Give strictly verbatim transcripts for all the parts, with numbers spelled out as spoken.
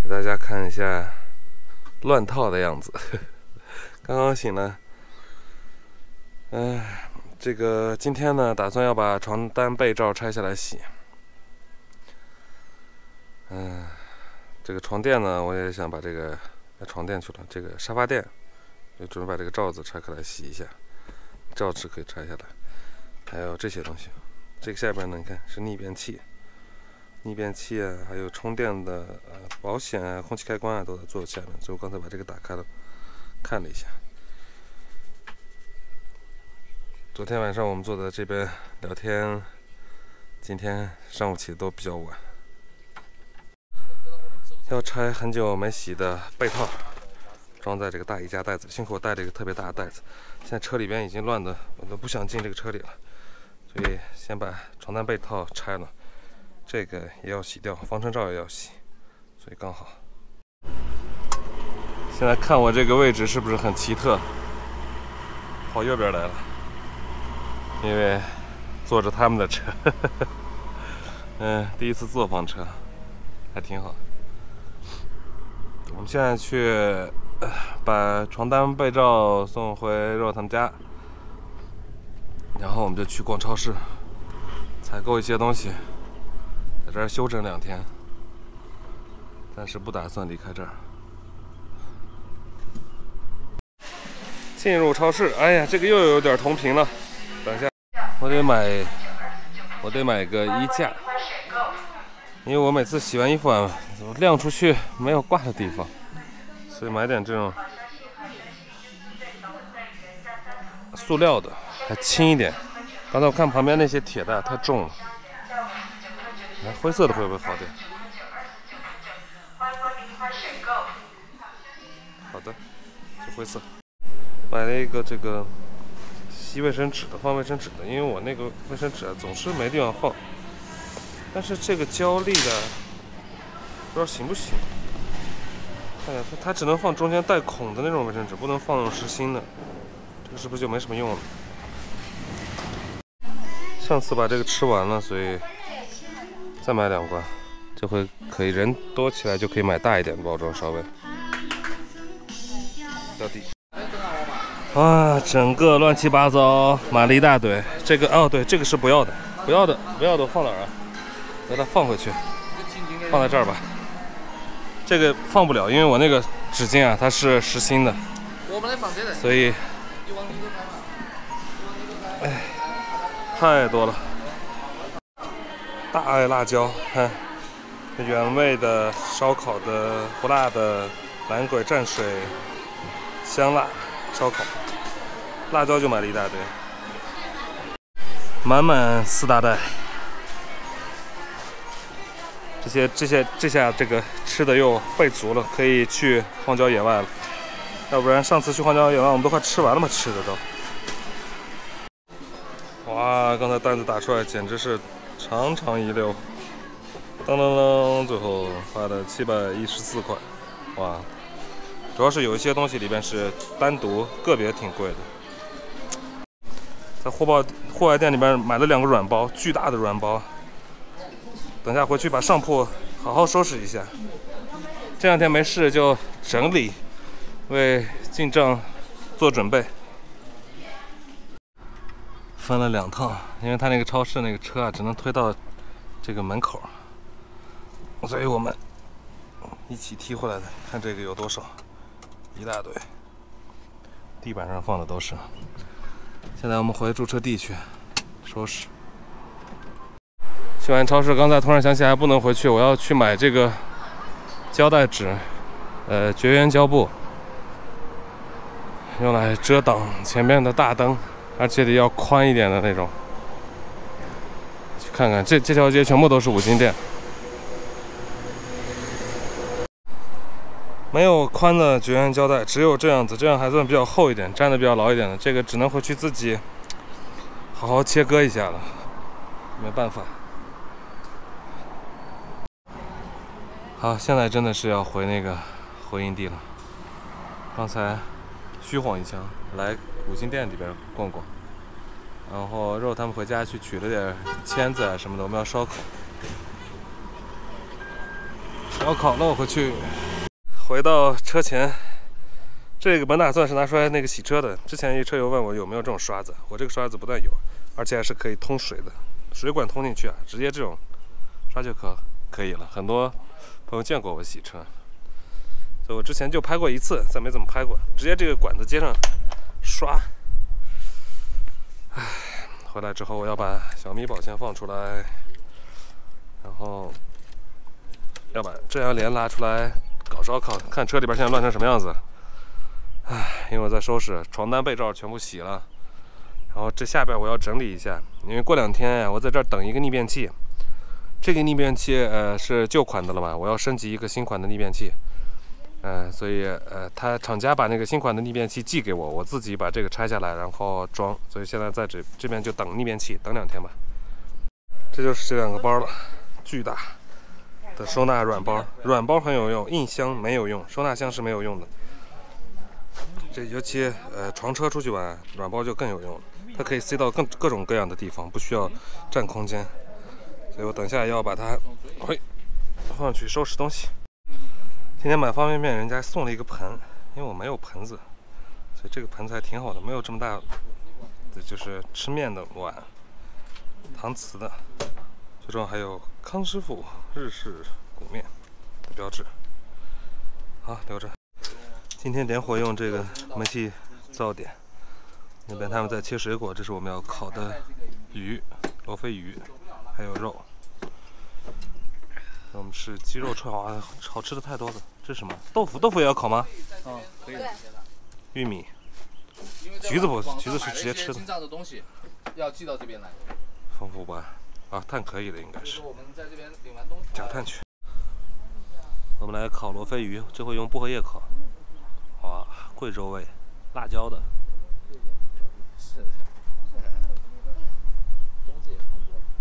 大家看一下乱套的样子。刚刚醒了，嗯、呃，这个今天呢，打算要把床单被罩拆下来洗。嗯、呃，这个床垫呢，我也想把这个床垫去了，这个沙发垫，就准备把这个罩子拆开来洗一下，罩子可以拆下来，还有这些东西。这个下边呢，你看是逆变器。 逆变器啊，还有充电的呃保险啊、空气开关啊，都在座下面。所以我刚才把这个打开了，看了一下。昨天晚上我们坐在这边聊天，今天上午起的都比较晚。要拆很久没洗的被套，装在这个大衣架袋子里。幸亏我带了一个特别大的袋子，现在车里边已经乱的，我都不想进这个车里了。所以先把床单被套拆了。 这个也要洗掉，防尘罩也要洗，所以刚好。现在看我这个位置是不是很奇特？跑右边来了，因为坐着他们的车。嗯，第一次坐房车，还挺好。我们现在去把床单被罩送回肉他们家，然后我们就去逛超市，采购一些东西。 在这儿休整两天，暂时不打算离开这儿。进入超市，哎呀，这个又有点同屏了。等一下，我得买，我得买个衣架，因为我每次洗完衣服啊，晾出去没有挂的地方，所以买点这种塑料的，还轻一点。刚才我看旁边那些铁的太重了。 哎，灰色的会不会好点？好的，是灰色。买了一个这个吸卫生纸的，放卫生纸的，因为我那个卫生纸啊总是没地方放。但是这个胶粒的不知道行不行？看看它，它只能放中间带孔的那种卫生纸，不能放那种实心的。这个是不是就没什么用了？上次把这个吃完了，所以。 再买两罐，这回可以人多起来就可以买大一点的包装，稍微掉地。啊，整个乱七八糟，买了一大堆。这个哦，对，这个是不要的，不要的，不要的，放哪儿啊？把它放回去，放在这儿吧。这个放不了，因为我那个纸巾啊，它是实心的，所以，哎，太多了。 大爱辣椒，看，原味的、烧烤的、不辣的、蓝鬼蘸水、香辣烧烤，辣椒就买了一大堆，满满四大袋。这些、这些、这下这个吃的又备足了，可以去荒郊野外了。要不然上次去荒郊野外，我们都快吃完了嘛，吃的都。哇，刚才单子打出来，简直是。 长长一溜，当当当，最后花了七百一十四块，哇！主要是有一些东西里边是单独个别挺贵的。在户外户外店里边买了两个软包，巨大的软包。等下回去把上铺好好收拾一下。这两天没事就整理，为进账做准备。 分了两趟，因为他那个超市那个车啊，只能推到这个门口，所以我们一起提回来的。看这个有多少，一大堆，地板上放的都是。现在我们回驻车地去收拾。去完超市，刚才突然想起来不能回去，我要去买这个胶带纸，呃，绝缘胶布，用来遮挡前面的大灯。 而且得要宽一点的那种。去看看，这这条街全部都是五金店，没有宽的绝缘胶带，只有这样子，这样还算比较厚一点，粘的比较牢一点的。这个只能回去自己好好切割一下了，没办法。好，现在真的是要回那个回营地了。刚才虚晃一枪来。 五金店里边逛逛，然后肉他们回家去取了点签子啊什么的，我们要烧烤。 烧烤了回去。回到车前，这个本打算是拿出来那个洗车的。之前一车友问我有没有这种刷子，我这个刷子不但有，而且还是可以通水的，水管通进去啊，直接这种刷就可可以了。很多朋友见过我洗车，所以我之前就拍过一次，再没怎么拍过，直接这个管子接上刷。唉，回来之后我要把小米宝先放出来，然后要把遮阳帘拉出来搞烧烤。看车里边现在乱成什么样子。唉，因为我在收拾床单被罩全部洗了，然后这下边我要整理一下，因为过两天呀，我在这儿等一个逆变器。这个逆变器呃是旧款的了嘛，我要升级一个新款的逆变器。呃，所以呃，他厂家把那个新款的逆变器寄给我，我自己把这个拆下来，然后装。所以现在在这这边就等逆变器，等两天吧。这就是这两个包了，巨大的收纳软包，软包很有用，硬箱没有用，收纳箱是没有用的。这尤其呃床车出去玩，软包就更有用，它可以塞到更各种各样的地方，不需要占空间。所以我等下要把它，嘿，放去收拾东西。今天买方便面，人家送了一个盆，因为我没有盆子，所以这个盆子还挺好的，没有这么大的，就是吃面的碗，搪瓷的。最重要还有康师傅日式骨面的标志。好，留着。今天点火用这个煤气灶点，那边他们在切水果，这是我们要烤的鱼，罗非鱼，还有肉。我们是鸡肉串，哇，好吃的太多了。这是什么？豆腐？豆腐也要烤吗？ 嗯，可以。 玉米。橘子不？橘子是直接吃的。 新账的东西要寄到这边来。 丰富吧？啊，碳可以的，应该是。 我们在这边领完东西。 加碳去。我们来烤罗非鱼，这回用薄荷叶烤。哇，贵州味，辣椒的。 是。冬季也差不多。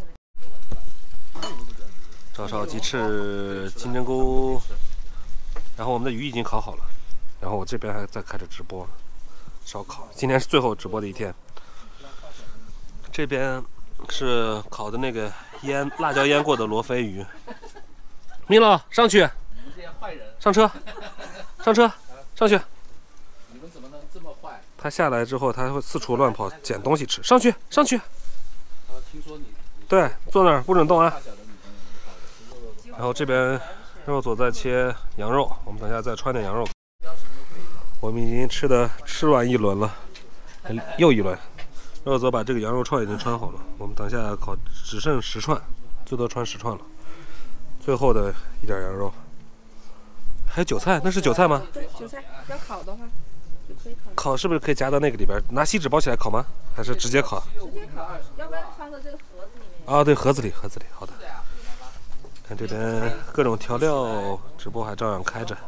照烧鸡翅、金针菇，然后我们的鱼已经烤好了，然后我这边还在开着直播烧烤。今天是最后直播的一天。这边是烤的那个腌辣椒腌过的罗非鱼。米老上去，上车，上车，上去。 你们怎么能这么坏？ 他下来之后，他会四处乱跑捡东西吃。上去，上去。 听说你对，坐那儿不准动啊。然后这边肉佐在切羊肉，我们等下再穿点羊肉。我们已经吃的吃完一轮了，又一轮。肉佐把这个羊肉串已经穿好了，我们等下烤只剩十串，最多穿十串了。最后的一点羊肉，还有韭菜，那是韭菜吗？ 对，韭菜要烤的话就可以烤。 烤是不是可以夹到那个里边？拿锡纸包起来烤吗？还是直接烤？ 直接烤，要不然放到这个盒子里面。 啊，对，盒子里，盒子里，好的。看这边各种调料，直播还照样开着。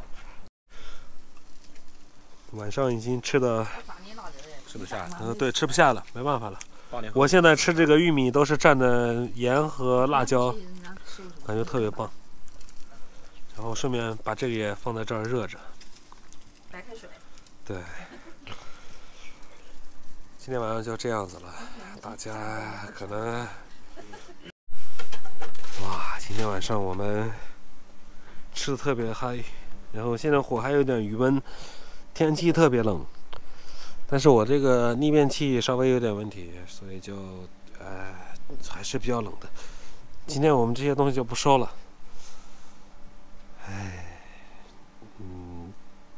晚上已经吃的吃不下。 嗯，对，吃不下了，没办法了。我现在吃这个玉米都是蘸的盐和辣椒，感觉特别棒。然后顺便把这个也放在这儿热着。 白开水。 对。今天晚上就这样子了，大家可能。哇，今天晚上我们吃的特别嗨，然后现在火还有点余温，天气特别冷，但是我这个逆变器稍微有点问题，所以就呃还是比较冷的。今天我们这些东西就不收了，唉，嗯，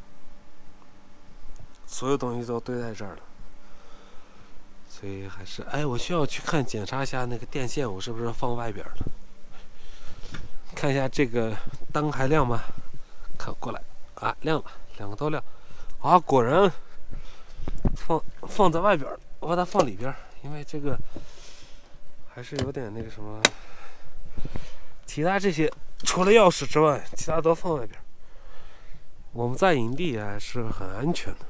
所有东西都堆在这儿了，所以还是哎，我需要去看检查一下那个电线，我是不是放外边了？看一下这个灯还亮吗？看过来啊，亮了，两个都亮。啊，果然放放在外边，我把它放里边，因为这个还是有点那个什么。其他这些除了钥匙之外，其他都放外边。我们在营地还是很安全的。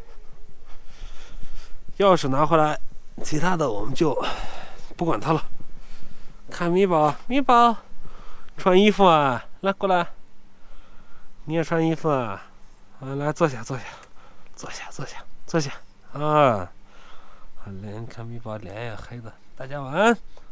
钥匙拿回来，其他的我们就不管它了。看米宝，米宝。穿衣服啊，来过来，你也穿衣服啊，啊，来坐下坐下，坐下坐下坐下啊，脸看米宝脸也黑的，大家晚安。